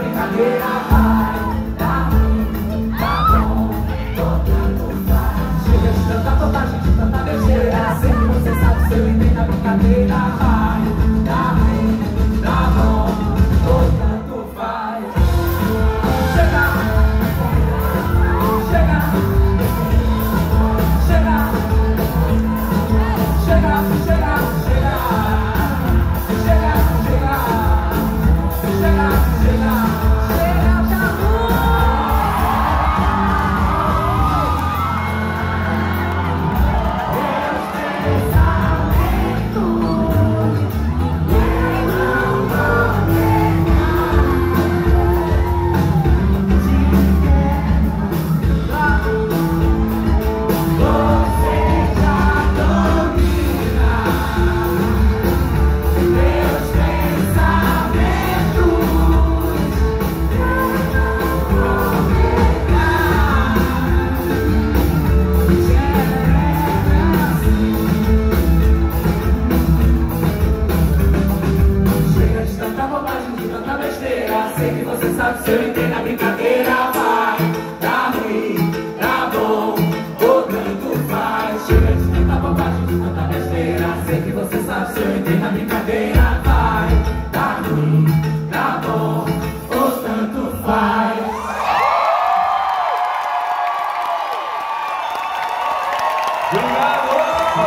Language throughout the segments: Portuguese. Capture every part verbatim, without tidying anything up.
brincadeira vai dar ruim, tá bom, tanto faz. Chega de tanta bobagem, de tanta besteira. Sei que você sabe, se eu entrei na brincadeira vai dar ruim, tá bom, tanto faz. Chega, chega, chega, chega, chega, chega, chega, chega, chega, chega. Sei que você sabe, se eu entrei na brincadeira vai dar ruim, tá bom, ou tanto faz. Chega de tanta bobagem, de tanta besteira. Sei que você sabe, se eu entrei na brincadeira vai dar ruim, tá bom, ou tanto faz. Obrigado!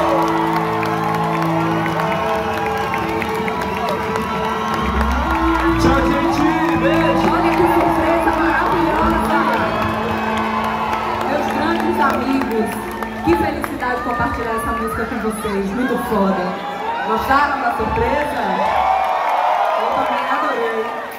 Amigos, que felicidade compartilhar essa música com vocês, muito foda. Gostaram da surpresa? Eu também adorei.